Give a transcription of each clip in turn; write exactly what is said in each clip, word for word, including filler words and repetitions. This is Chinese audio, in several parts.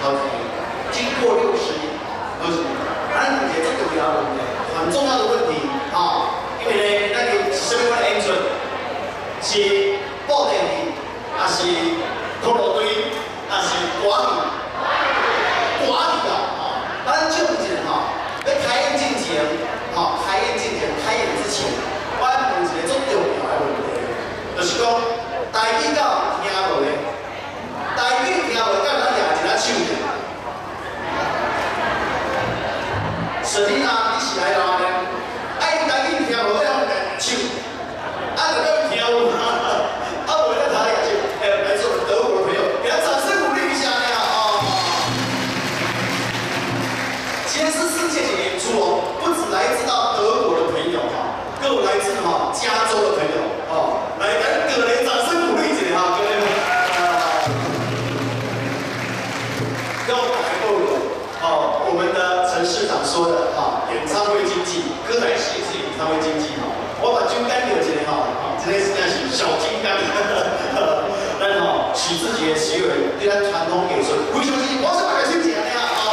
好，经过六十年，六十年，咱目前最重要的问题，很重要的问题啊，因为呢，咱个什么款的 engine 是布电器，还是拖罗堆，还是管理？管理啊，啊，咱就以前哈，要开演之前，哈，开演之前，开演之前，我问一个最重要的问题，就是讲，台语到听无咧？台语听无，敢咱举一下手者？实际上你是来拉的，爱台语听无，要举手，啊，就要听有，啊，无在台举手。哎，来自德国的朋友，给他掌声鼓励一下呀！哦，今天是世界级演出哦，不止来自到德国的朋友哈，更有来自哈加州的朋友哦，来来，各位掌声鼓励一下哈，各位。跟我们还够有哦，我们的陈市长说的哈，演唱会经济，歌仔戏是演唱会经济哈。我把金刚留起来哈，啊，今天是那是小金刚，咱吼许志杰、许伟对咱传统艺术非常之，我是把个心情呀哦。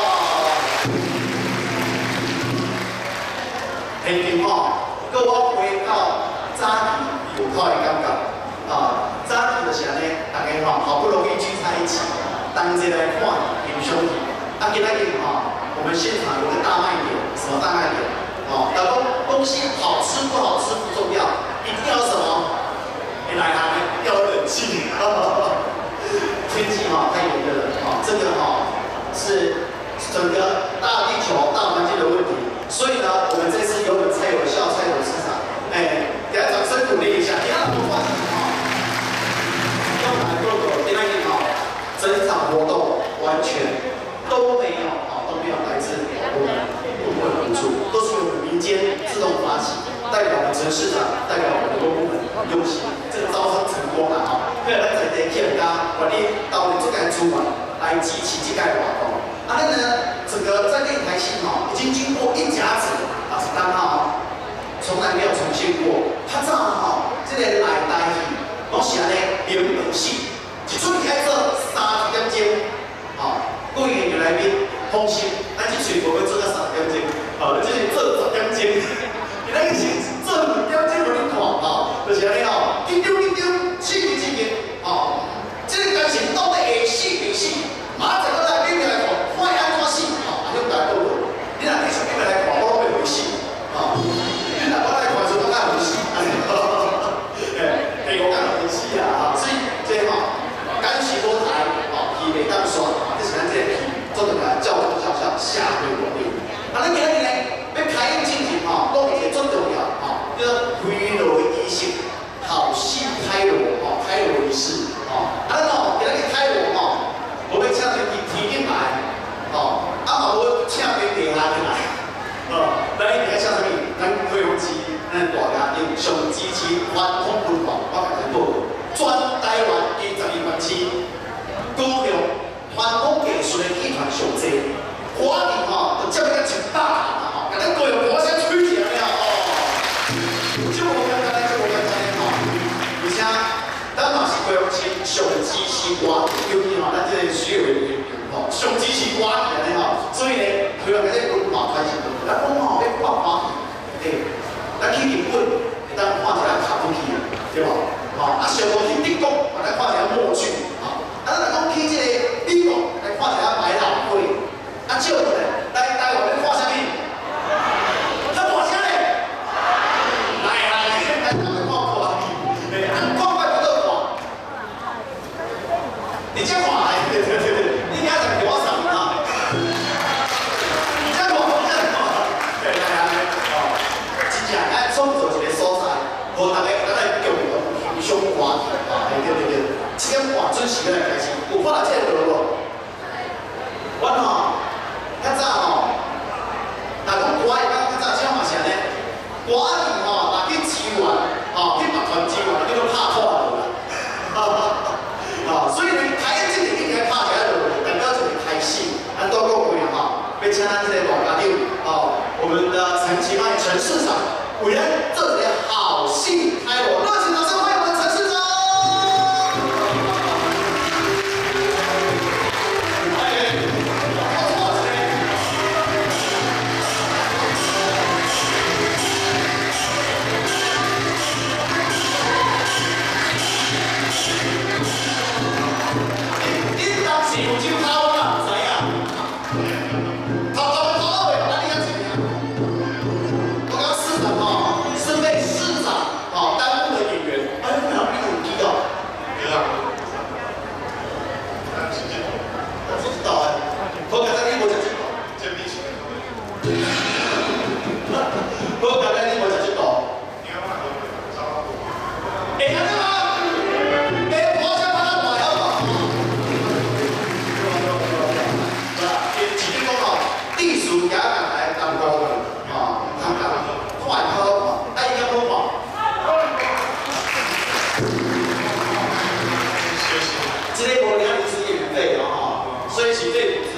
很平吼，搁我回到早期有好的感觉啊，早期就是安尼，大家吼好不容易聚在一起。当街来看演兄弟，啊，今天哈，我们现场有个大卖点，什么大卖点？哦，老公，东西好吃不好吃不重要，一定要什么？你来啊，要冷气。天气哈太炎热了，哈，这个哈是整个大地球大环境的问题，所以呢，我们这次有才有效，才有市场。哎，给他掌声鼓励一下，给他多欢迎哈。要来够够，今天哈。整场活动完全都没有啊，都没有来自我们部门补助，都是由我们民间自动发起，代表我们陈市长，代表我们很多部门用心，这个招商成功了啊！所以咱在地企家管理到你这个主管来集齐这个活动，啊，那呢，整个在擂台戏哈，已经经过一甲子啊，是刚好从来没有重现过，他正好这个来台戏，拢是安尼联合戏。一出开车三点钟，啊，各位演员来宾放心，咱这水不会做到三点钟，啊，这是做十点钟，你那个是做五点钟互你看，啊，就是安尼哦，紧张紧张，刺激刺激，啊，这个感情到底会死袂死？马上咱来宾来看，看安怎死，啊，向大家报告，你若继续今日来看，我拢袂回死，啊，你若我来看就我敢回死，哎，哎，我敢回死啊，所以这哈。感谢多台，哦，皮袂当刷，啊，这是咱这个皮，做得来教育学校下回努力。啊，咱今日呢，要开演进前，吼，讲一个最重要，吼，叫做回炉仪式，好戏开锣，吼，开锣仪式，吼，啊，咱吼，今日开锣，吼，我要请你提提进来，吼，啊嘛无请你地下进来，哦，咱一定要请什么？咱贵阳市，咱大家用上支持传统文化，我甲你报告。全台湾二十二万市，高雄传统艺术的剧团上济，花莲吼就接个一大行啊吼，甲咱高雄歌声吹起来了哦。这无简单，这无简单吼，而且咱嘛是高雄市上支持歌，尤其吼咱这个徐伟演员吼，上支持歌安尼吼，所以呢，推咱这文化传承，咱文化要发花去，对，咱去日本会当看一下卡布奇，对无？啊，上无去德国，来看一下默剧，啊，啊，咱讲去这个美国来看一下百老汇，啊，少呢，来台湾来看啥物？较大声嘞！来来来，来台湾看看，哎，看看不到看，你这看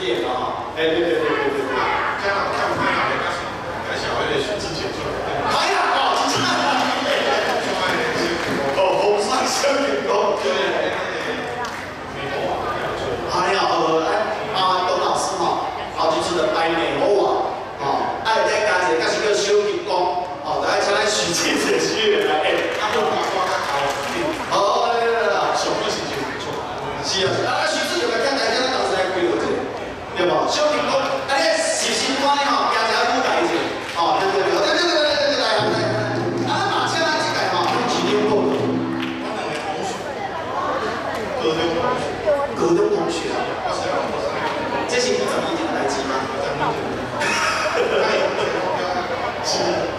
之眼嘛哈。哎，对对对对对对。 这样看不看到？应该是该小一点许志杰出来。 还有哦，真的。哦，风扇小员工。对对对。美猴王还有出。哎呀，呃，啊，董老师哈，后就出了摆美猴王，哦，啊，再加一个，就是叫小金工，哦，来请咱许志杰许愿来，哎，啊，我把我甲搞。哦，对对对，上面是真不错。是啊，啊，许志杰来看大家，咱当时来规划者，对无？小金工，啊，你实心肝吼，加一下舞台者，哦，对对对，对对对对对，来来来，啊，马车咱这个吼，是两个。我两个同学，高中同学，高中同学啊，我是我是，这是你怎么以前来记吗？是，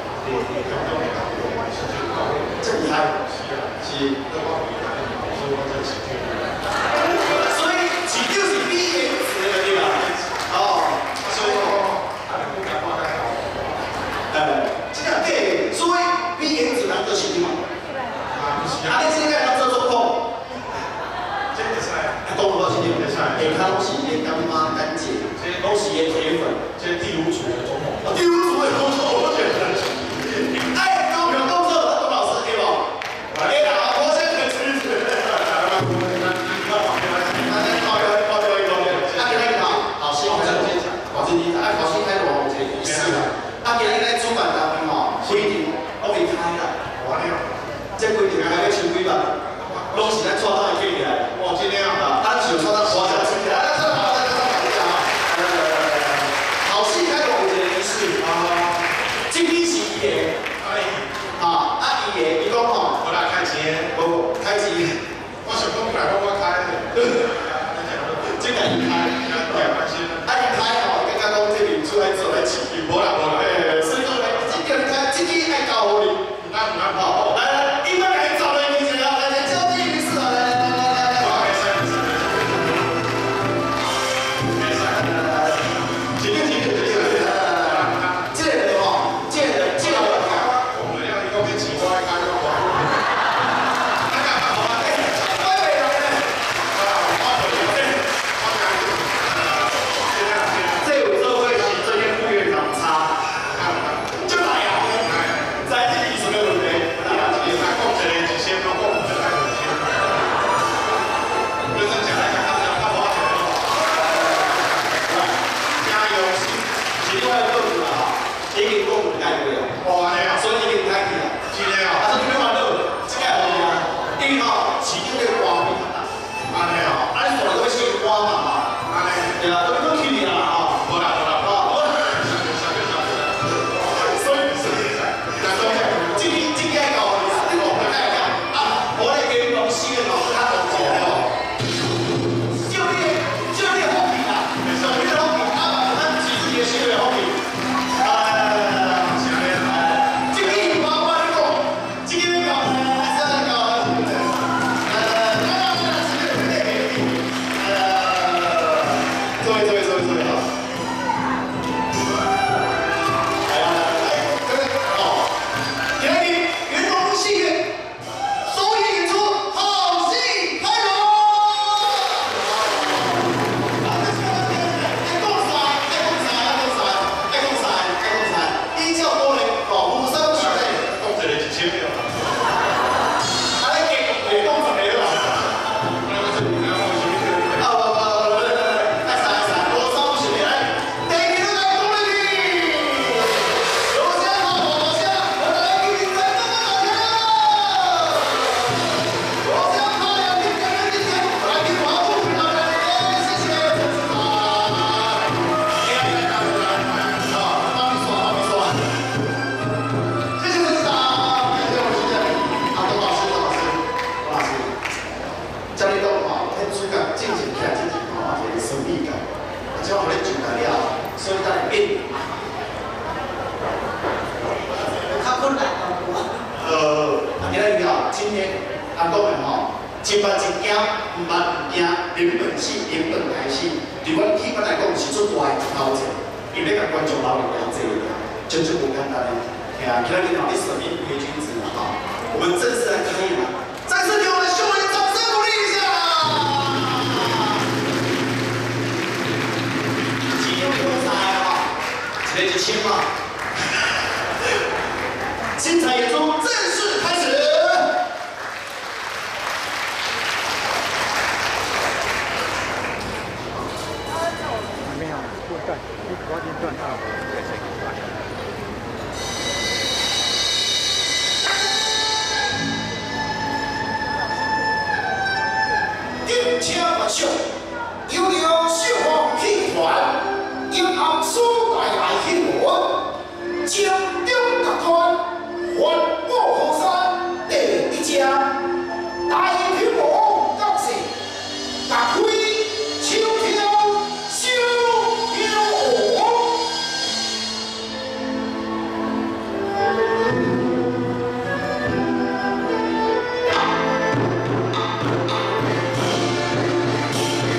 这厉害，是。所以市长是比颜值的对吧？哦，所以说，呃，这个对，所以比颜值人就是嘛。啊，你现在当做总统，这个赛，讲不到是对的赛，下骹拢是伊干妈干姐，拢是伊铁粉，这第五组的总统，第五组的总统，我选的。哎，高票动作，董老师对不？哎呀，我先很支持。考试题，啊，考试开我这仪式啦。啊，今日咧主办单位吼，规定我未开啦。这规定开要千几万，拢是咱抓到会起来。哦，真的啊，咱是有抓到抓到起来。啊，这好，这好，这好。呃，考试开我这个仪式啊，这批是伊个，啊，啊伊个，伊讲吼，我来开钱，不开钱，我想讲不来，我我开。这个伊开，对，关系。啊，伊开吼，刚刚讲这边出来做来起，无啦无啦，诶，所以讲咧，这个开，这个爱交互你，唔敢唔敢跑，来来，一般来找人面前啊，来来交际仪式啊，来来来来来来，没事没事没事，没事，几个几个几个，这个吼，这个这个，我们要一个跟青蛙开个花，那干嘛好啊？哎，快点来来，啊，花朵有这，花开。这有时候会比这些副院长差，就来啊！在这里是没有问题，大家注意看，共这里先不共这来有先，认真讲来看，他们要看花钱的哦。加油！是另外一个组了哈，已经共五开会了。哦，安尼啊，所以已经开去了。今天啊，啊，这边玩乐，这个好呀。因为哈，市场的花比较大。安尼啊，安尼做来都要先花嘛哈。安尼，对啊，都都去年啦哈。无啦无啦，哦，我，所以所以，但是今年今年搞的是这个我们看一下啊，我来给你们新的老师他总结哦，就列就列后面啦，手列后面，他把他几十节新的后面，啊，下面啊，今年我我你讲，今年搞还是搞，呃，那那那是这个给你，呃，各位各位各位各位好。真捌真惊，毋捌毋惊，连本戏连本台戏，对阮戏班来讲是出大的头前，因为甲观众留了了解的，真正不简单的。哎呀，今天你舍命为君子了哈，我们正式来开演了，再次给我们秀莲掌声鼓励一下。 心嘛。精彩演出正式开始。 还没有过段，一抓紧段到。 金车万象，悠悠小黄戏团，阴暗所带来气氛，江中各团，环我河山第一家，大屏幕角色，打开秋天小鸟窝。 我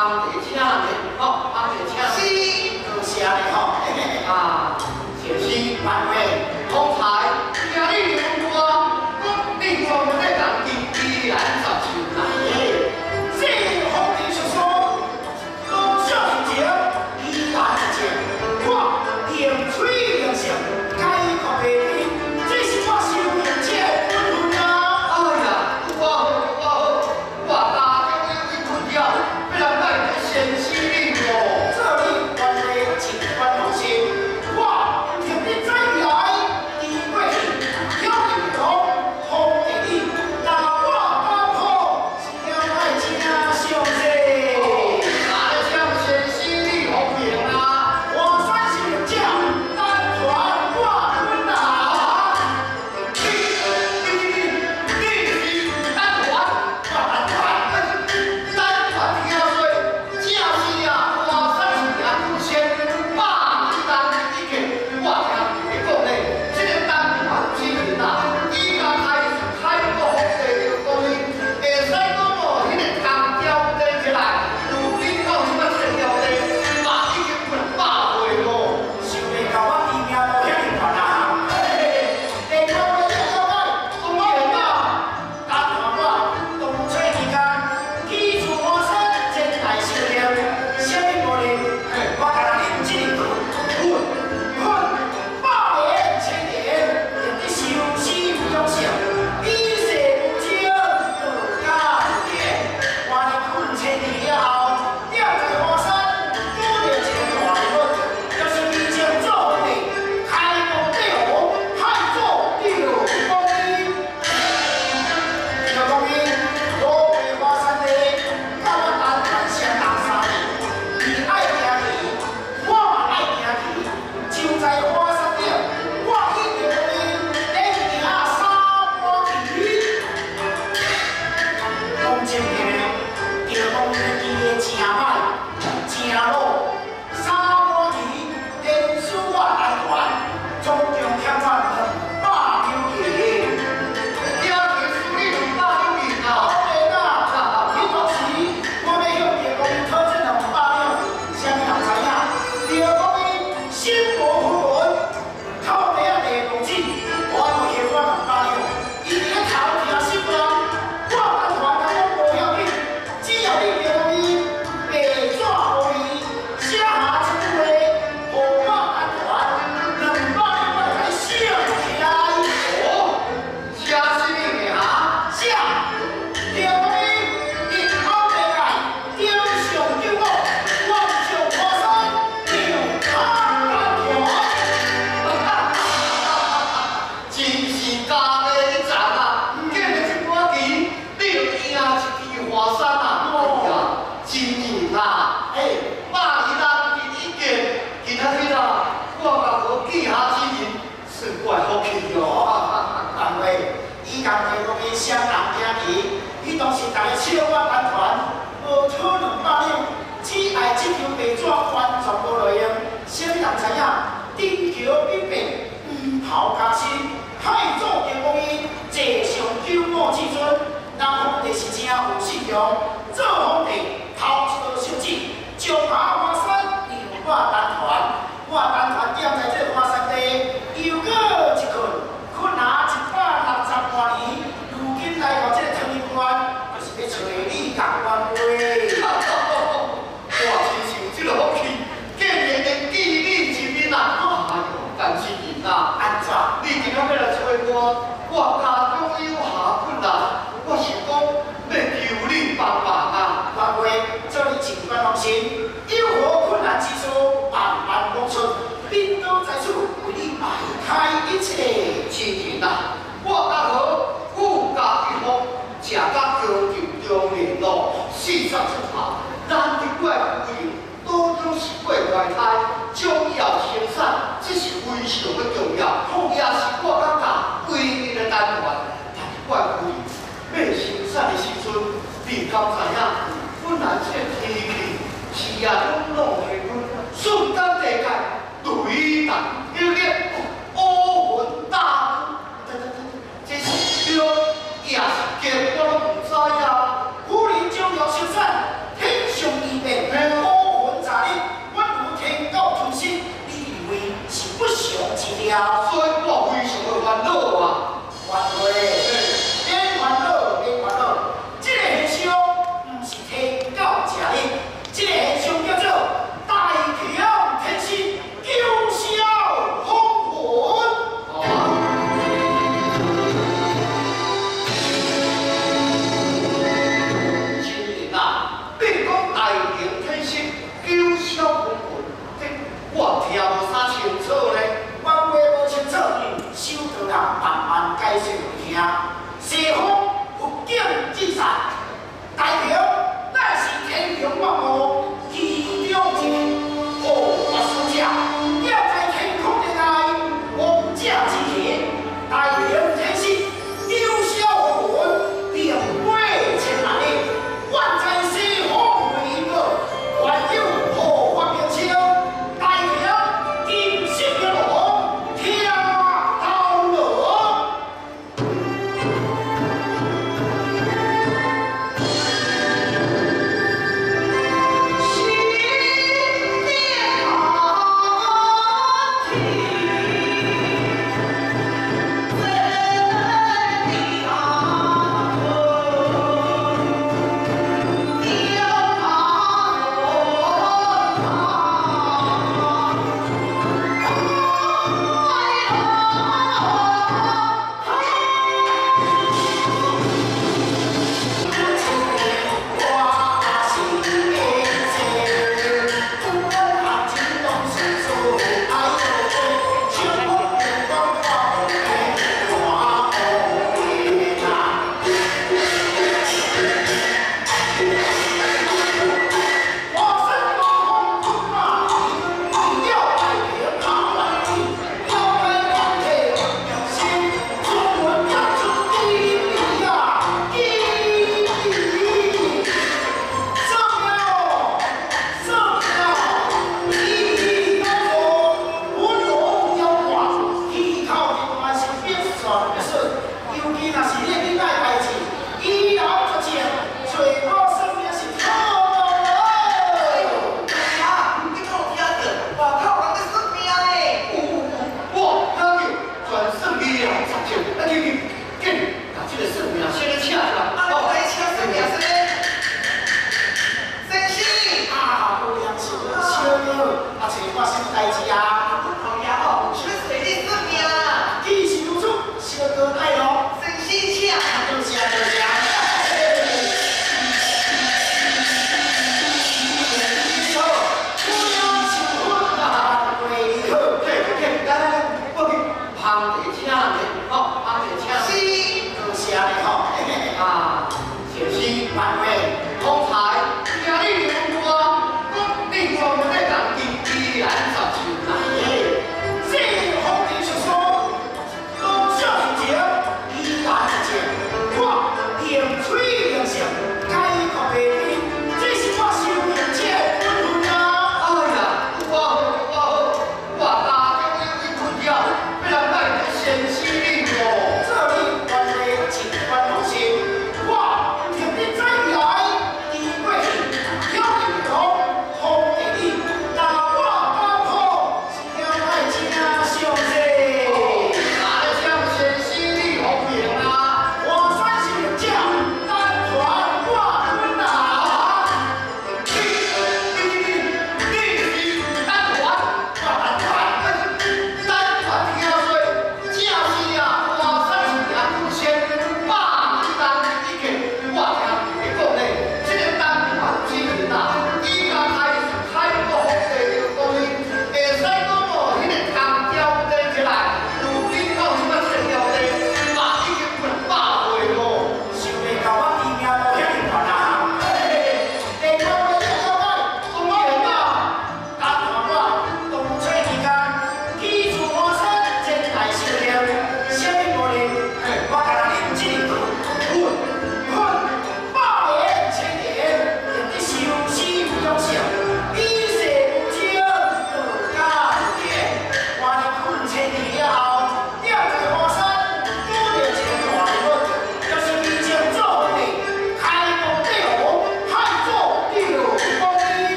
红地请的，吼，红地请。 是，就是安尼吼。 啊，谢谢万岁， 通才，今日有我，我另外的人依然十千啦。 这皇帝就说，多少年前依然不见，我点吹两声，该可别听，这是我修行者本分啊。 哎呀，我好，我好，我家中有一困扰，要人来个先死你哦。 这里万岁，请官放心，我听你再来，第一位有理由，红给你，那我打破，是要爱情相识。 哪个将先死你红颜啊？ 我三十六将，单传挂坤啊！ 你你你你是单传， 挂单单传听说，正是啊，我三十年祖先百年单一个，我听你讲咧，这个单传之人啊，伊家开开国皇帝就讲伊，会使讲哦，迄个工条地起来，如今到即摆这个条地，嘛已经过百岁咯。 想袂到我伊命都遐尼悬啊！嘿，地方我也了解， 当然啦， 单传我冬吹期间，记住我身前来修炼，什么无灵？我甲人念这个困困百年千年，念得修心养性，一世无情，不加减。我念困千年了后，吊在华山，多年前大日本，要是以前做皇帝，开国帝王，害做六公英。六公英，我回华山的，甲我单传相同三年，伊爱行去，我嘛爱行去，就在华山顶，我一六公英，在行沙坡去。讲真个，着讲伊的真歹，真老，沙坡鱼连输我单传，总共欠我两百两银。 第二个是你两百两银啊。 当然啦，迄当时我要向地公讨这两百两，啥物人知影？地公心无符文，靠底下地公子，我就欠我两百两。伊伫咧头听心人，我单传甲我无要紧，只要你地公白纸互伊写下一句话，互我单传两百两，我就甲你写起来。 哦，写什么的哈？ 写，地公日后地界，顶上救我，万上华山，庙他单传。 真是家的赞啊！见了一盘棋，你就赢一支华山啊！哎呀，真赢啦！ 嘿， 百年单第一件，今仔日啊，我甲我记下之人，算我的福气哦。 单位，伊共地公伊相人行棋，伊当时逐个笑我单传，无讨两百两，只爱这张白纸完全无内容。啥物人知影？顶桥必变，黄袍加身，害做地公伊坐上九五至尊。咱皇帝是真有信用，做皇帝头一道圣旨，上下华山让我单传，我单传点在这华山地，又过一困，困下一百六十多年，如今来到这个天灵关，就是要找你共冤家。 我真是有这个福气，竟然能记你一面啊！哎呦，感谢您啊！ 安怎？ 你今仔要来找我，我家中有下困难，我是讲要求你帮忙啊！ 万岁，这里请官放心，有何困难之处，万万莫出，兵都在此，为你摆开一切。 亲人啊，我家好，富家一福，食甲高就中年咯，四十出头，咱的怪夫人多都是过怀胎，将要生产，这是非常的重要，也是我感觉唯一的单元。但是怪夫人要生产的时阵，你敢知影？本来这天气是啊，拢落下雨，瞬间地界雷电激烈，乌云大雾，这是对，也是假，我拢唔知啊。 夫人将要生产，天上异变， 名，西方福建之产，大平乃是天平万物其中一个护法使者，要在天空之内王者之体，大平天师丢销魂，并未前来的，万在西方为一个，还有护法名称，大平金色的龙，天道乐。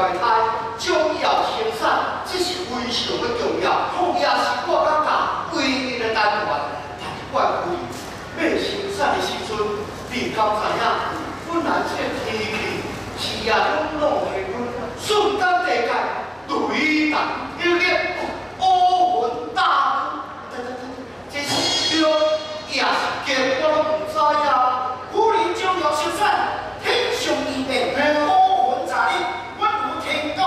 怀胎，将要生产，这是非常的重要，也是我感觉唯一的单元。但是我估计要生产的时阵，你敢知影？本来这天气是也拢落下雨，瞬间地界雷电霹雳，乌云大雾，这是对，也是假，我拢唔知啊。夫人将要生产，天上异变，乌云炸日，我如天高。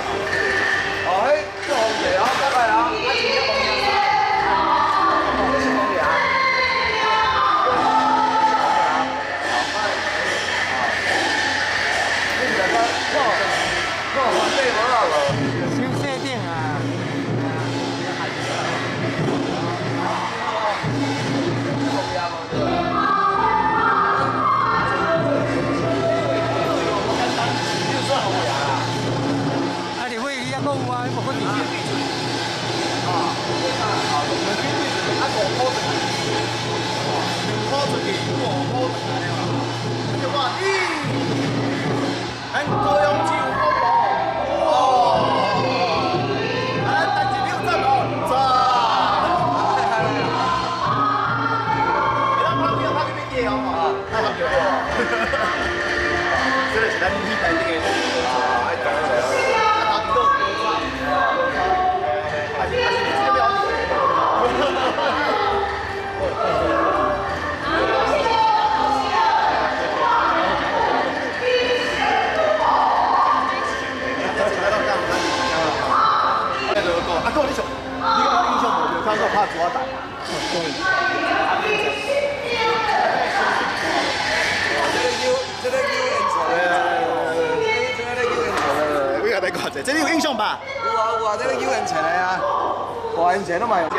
哦，迄做红茶啊，拜拜啊，啊，真正红茶。哦，这是红茶。你唔来看，看，看反对无啦无。 先设定啊。啊，你会你也讲有啊，你无可能。 啊，啊，两斤对准，啊五箍出去，两箍出去，五箍出来了。就话咦，咱高雄市有公布，哦，咱单一六赞哦，赞。你咱拍片拍片咩嘢好嘛？拍片哦。这个是咱历代这个啊，爱懂了。啊，头都。还是还是你这个标准。啊，哥，你上，你讲印象无？就看到拍纸仔台。 这个 U， 这个 U 颜色的，这个 U 颜色的。 我也来看者，这你有印象吧？ 有啊有啊，这个 U 颜色的啊，大颜色都嘛有。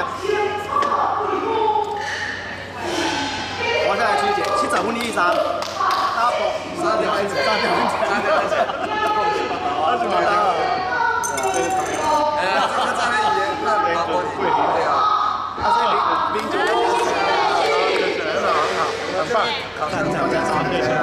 我再来推荐七十分以上，打波三条颜色， 三条颜色， 三条颜色， 二十八单。 哎，这个在那里面看打玻璃，对啊。 啊，所以零零九很好很好，很棒，考上奖奖上谢谢。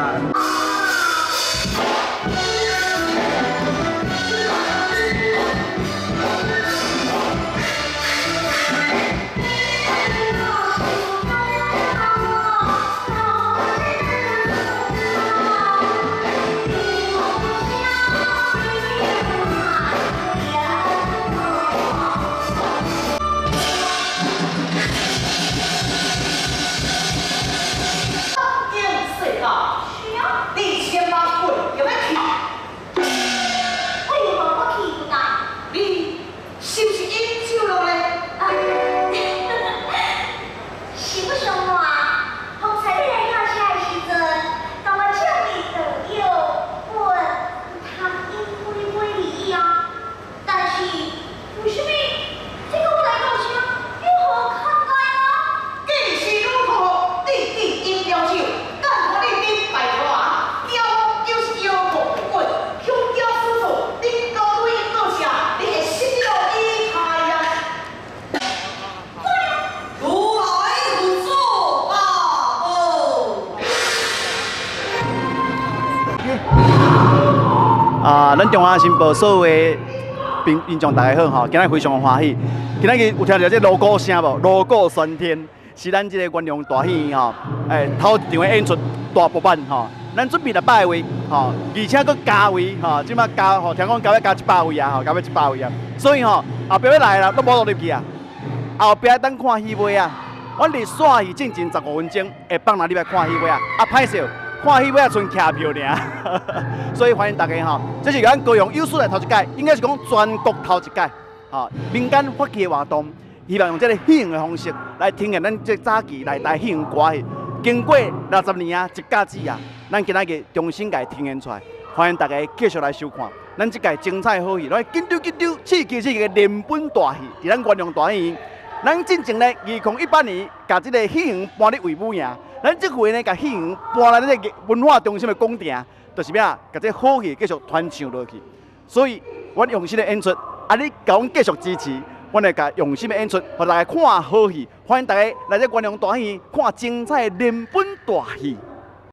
啊，咱中华新报所有的民民众大家好吼，今日非常欢喜。今日有听到这锣鼓声无？锣鼓喧天，是咱这个元龙大戏院吼，诶，头一场的演出大部版吼，咱准备了百位吼，而且佫加位吼，即马加吼，听讲加要加一百位啊吼，加要一百位啊，所以吼后壁要来啦，都无落入去啊。后壁等看戏尾啊，阮伫线戏进前十五分钟，会放哪里来看戏尾啊？啊，歹势。看戏尾啊，剩徛票尔，所以欢迎大家吼。这是咱高雄有史来头一届，应该是讲全国头一届，吼民间发起的活动，希望用这个戏院的方式来体验咱这早期来台戏院歌戏。经过六十年啊，一甲子啊，咱今仔日重新甲体现出来，欢迎大家继续来收看。咱这届精彩好戏，来紧张紧张，刺激刺激的连本大戏，伫咱元龙大戏院。咱进前呢，二零一八年，甲这个戏院搬入卫武营。咱这回呢，甲戏院搬来这个文化中心的宫廷，就是咩啊？甲这好戏继续传唱落去。所以，阮用心的演出，啊，你甲阮继续支持，阮会甲用心的演出，互大家看好戏。欢迎大家来这元龙大戏院看精彩的连本大戏。